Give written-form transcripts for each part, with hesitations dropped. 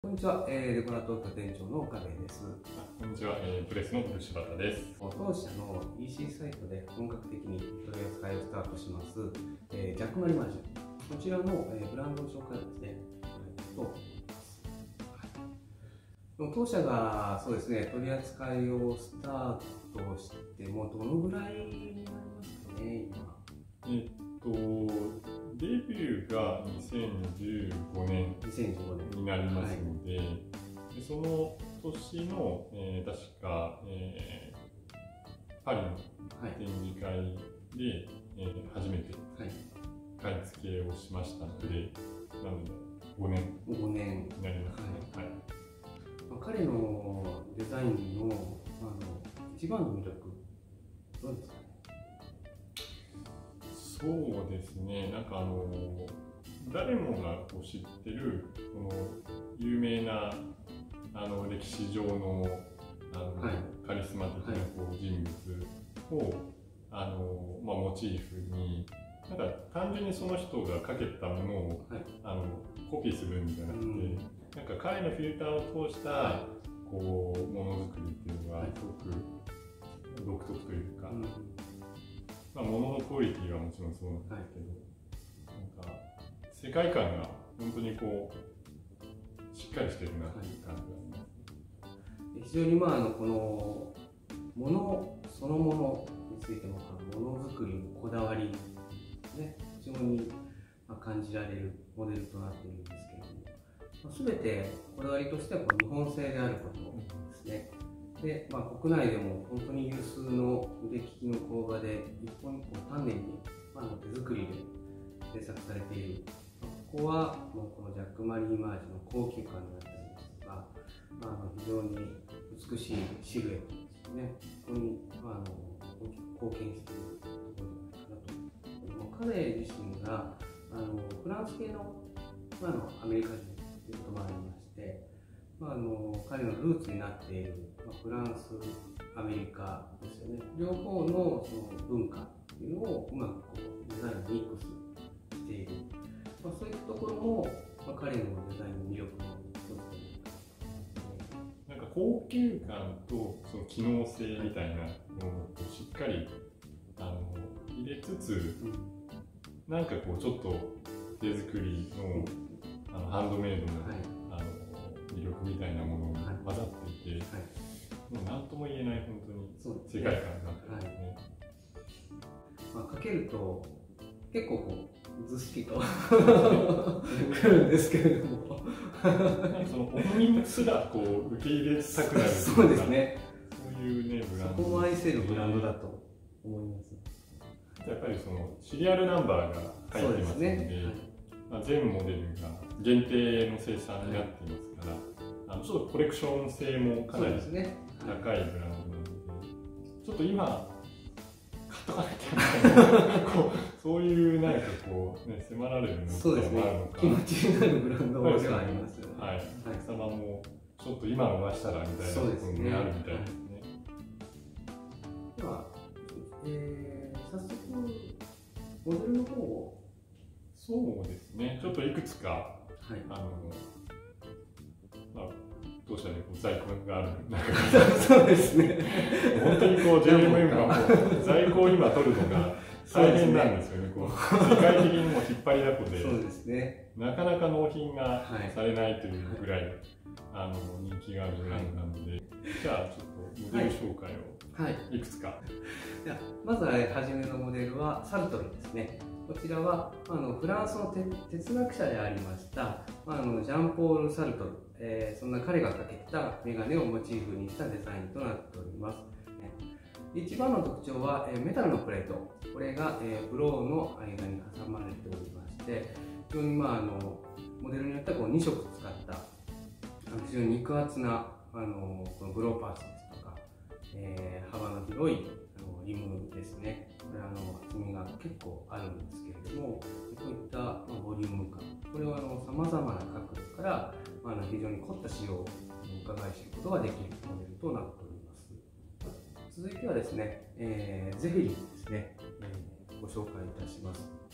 こんにちは、デコラ東京店長の岡部です。 こんにちは、プレスの柴田です。 当社の EC サイトで本格的に取り扱いをスタートします、ジャックマリマージュ、こちらの、ブランド紹介をですね、と思います。当社がそうですね、取り扱いをスタートしてもどのぐらいになりますかね、今。 デビューが2015年になりますので、でその年の、確か、パリの展示会で、初めて買い付けをしましたので、なので5年になりますね。 彼のデザインの一番の魅力、どうですかね。 そうですね、なんか誰もが知ってるこの有名な歴史上のカリスマ的な人物をモチーフに、なんか単純にその人が描けたものをコピーするんじゃなくて、なんか彼のフィルターを通したこうものづくりっていうのがすごく独特というか。もののクオリティはもちろんそうなんですけど、なんか世界観が本当にこうしっかりしてるなっていう感じがあります。 非常にこのものそのものについてもものづくりのこだわりね、非常に感じられるモデルとなっているんですけれども、すべてこだわりとしては日本製であることですね。で国内でも本当に有数の腕利きの工場で一本一本丹念に手作りで制作されている、ここはもうこのジャックマリーマージュの高級感であったりですとか、非常に美しいシルエットですね、ここに大きく貢献しているところじゃないかなと。彼自身がフランス系のアメリカ人ということもありまして、彼のルーツになっている、フランス、アメリカですよね、両方のその文化っていうのをうまくデザインにミックスしている、そういったところも、彼のデザインの魅力の一つでなんか高級感とその機能性みたいなのをしっかり入れつつ、なんかこうちょっと手作りのハンドメイドの、魅力みたいなものが混ざっていて、もう何とも言えない本当に世界観になってますね。 かけると結構ずっしりとくるんですけれども、 その重みすら受け入れたくなる、 そうですね。 そういうねブランド。 そこも愛せるブランドだと思います。 やっぱりそのシリアルナンバーが入ってますので、全モデルが限定の生産になっていますから、ちょっとコレクション性もかなり高いブランドなので、ちょっと今買っとかなきゃみたいなそういうなんか迫られるのとかもあるのか、 気持ちになるブランドではありますよね。 お客様もちょっと今逃したらみたいなところもあるみたいですね。 では、早速モデルの方を。 そうですね、ちょっといくつか、当社で在庫がある中からそうですね、 本当にJMM が在庫を今取るのが大変なんですよね。世界的にも引っ張りだこで、 そうですね、 なかなか納品がされないというぐらい人気があるブランドなので、じゃあちょっとモデル紹介をいくつか。 まずは初めのモデルはサルトルですね。こちらはフランスの哲学者でありましたジャンポール・サルトル、そんな彼がかけたメガネをモチーフにしたデザインとなっております。一番の特徴はメタルのプレート、これがブローの間に挟まれておりまして、非常にモデルによっては2色使った非常に肉厚なこのブローパーツですとか、幅の広いリムですね。これ厚みが結構あるんですけれども、こういったボリューム感、これはさまざまな角度から非常に凝った仕様をお伺いすることができるモデルとなっております。続いてはですね、ゼフィリンですね、ご紹介いたします。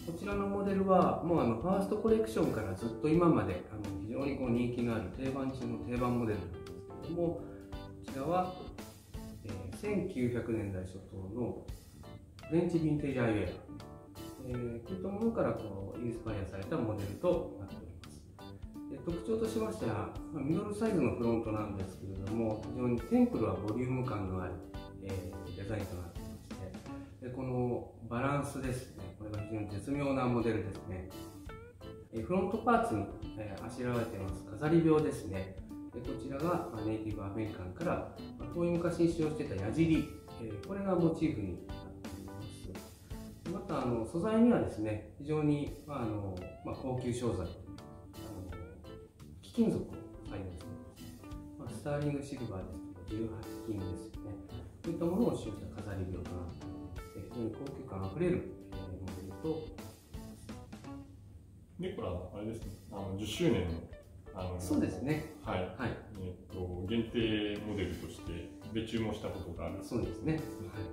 こちらのモデルはもうファーストコレクションからずっと今まで非常に人気のある定番中の定番モデルなんですけれども、こちらは、1900年代初頭のフレンチヴィンテージアイウェア、こういったものからインスパイアされたモデルとなっております。特徴としましては、ミドルサイズのフロントなんですけれども、非常にテンプルはボリューム感のある、デザインとなっていまして、このバランスですね、これが非常に絶妙なモデルですね。フロントパーツに、あしらわれています飾り鋲ですね。こちらがネイティブアメリカンから遠い昔に使用していた矢尻、これがモチーフになっています。また素材にはですね、非常に高級商材、貴金属を採用しています。スターリングシルバーですとか18金ですよね。こういったものを使用した飾り鋲となっていて、非常に高級感あふれるモデルと。 で、これはあれですね、10周年のそうですね。 はい。はい。限定モデルとして別注もしたことがある。 そうですね。はい。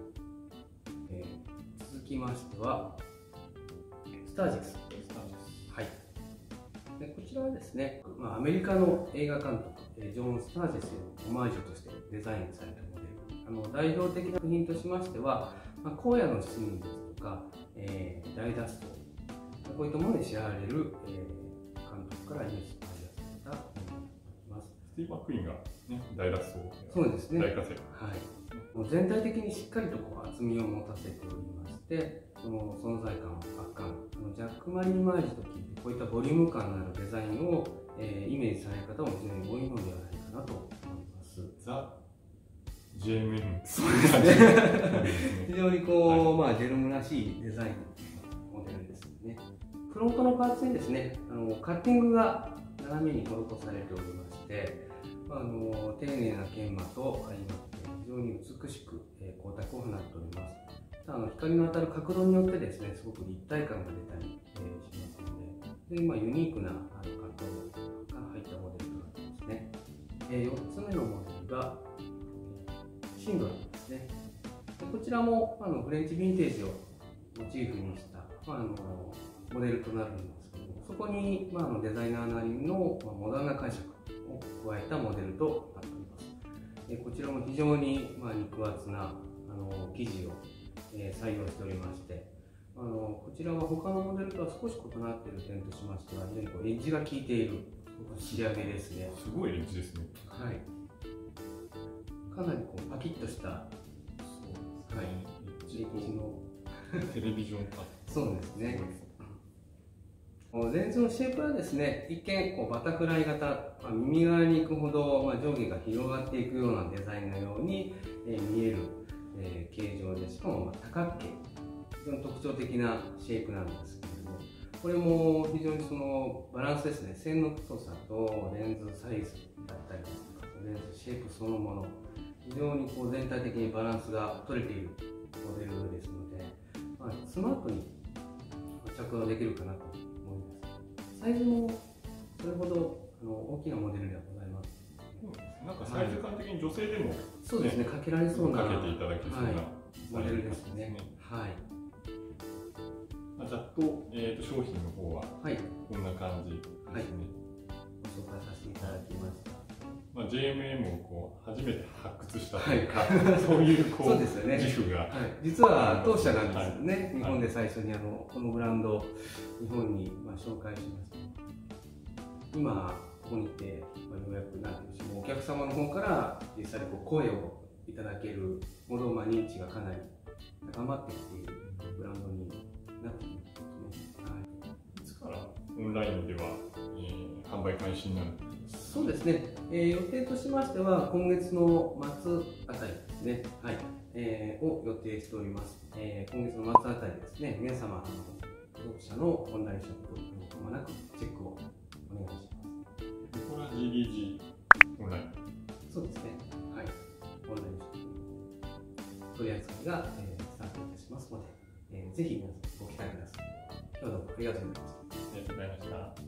続きましてはスタージェス。はい。でこちらはですね、アメリカの映画監督ジョン・スタージェスへのオマージュとしてデザインされたモデル。代表的な作品としましては、荒野の七人ですとか、大脱走、こういったものに知られる、監督からインスパイアされたものになっています。 スティーブ・マックイーンが、ね、大脱走、 そうですね、 大活躍、 はい、もう全体的にしっかりと厚みを持たせておりまして、その存在感、圧巻、ジャック・マリー・マージと聞いて、こういったボリューム感のあるデザインを、イメージされる方も非常に多いのではないかなと思います。 ザ・JMM、 そうですね非常にジェルムらしいデザインのモデルですね。フロントのパーツにですね、カッティングが斜めに施されておりまして、丁寧な研磨と相まって非常に美しく光沢を放っております。光の当たる角度によってですね、すごく立体感が出たり、しますので、ユニークなカットが入ったモデルとなっていますね。4つ目のモデルがシンドラですね。こちらもフレンチヴィンテージをモチーフにしたモデルとなるんですけども、そこにデザイナーなりのモダンな解釈を加えたモデルとなっております。こちらも非常に肉厚な生地を採用しておりまして、こちらは他のモデルとは少し異なっている点としましては、非常にエッジが効いている仕上げですね。 すごいエッジですね。 はい。かなりパキッとした、はい、エッジのテレビジョンか。 そうですね。レンズのシェイプはですね、一見バタフライ型、耳側に行くほど上下が広がっていくようなデザインのように見える形状で、しかも多角形、非常に特徴的なシェイプなんですけれども、これも非常にそのバランスですね、線の太さとレンズサイズだったりですとか、レンズシェイプそのもの、非常に全体的にバランスが取れているモデルですので、スマートに着用できるかなと思います。サイズもそれほど大きなモデルではございます。 なんかサイズ感的に女性でも、 そうですね、かけられそうな、 かけていただけそうな、 モデルですね。はい。 ざっと、商品の方はこんな感じですね。 はい、ご紹介させていただきました。 JMM を初めて発掘したというか、そういうそうですよね、 自負が、 実は当社なんですよね。日本で最初にこのブランドを日本に紹介しました。今ここにいてようやくなんていうんでしょう、お客様の方から実際に声をいただけるほど認知がかなり高まってきているブランドになっているんですね。 いつからオンラインでは、販売開始になる？ そうですね、予定としましては今月の末あたりですね、はい、を予定しております。今月の末あたりですね、皆様読者のオンラインショップをまもなくチェックをお願いします。 これは GDG オンライン？ そうですね、はい、オンラインショップ取り扱いが、スタートいたしますので、ぜひ皆さんご期待ください。今日はどうもありがとうございました。 ありがとうございました。